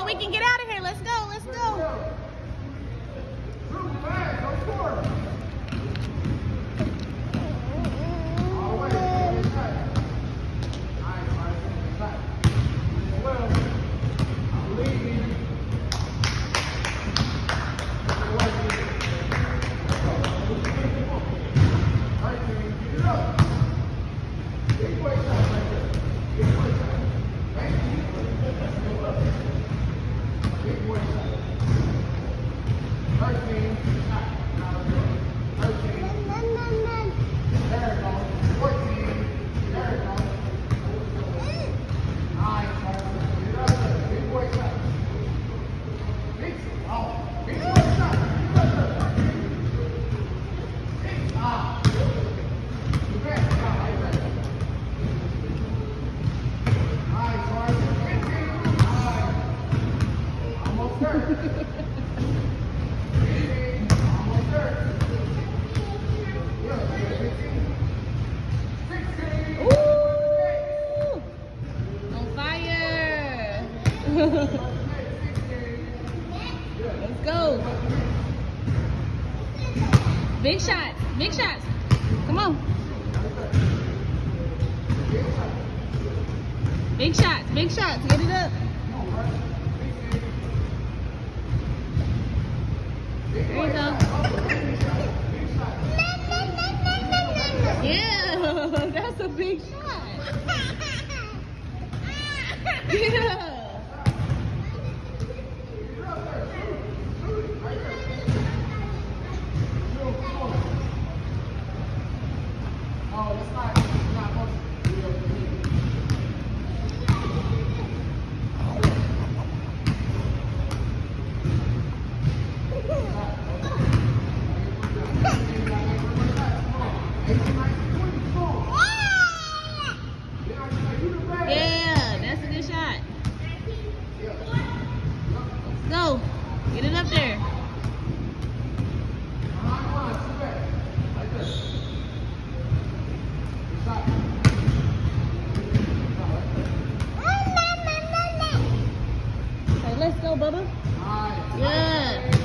we can get out of here. Let's go. Let's go. Let's go. Big shots. Big shots. Come on. Big shots. Big shots. Get it up. There you go. Yeah, that's a big shot. Yeah. Yeah, that's a good shot. Let's go. Get it up there. Okay, let's go, Bubba. Good.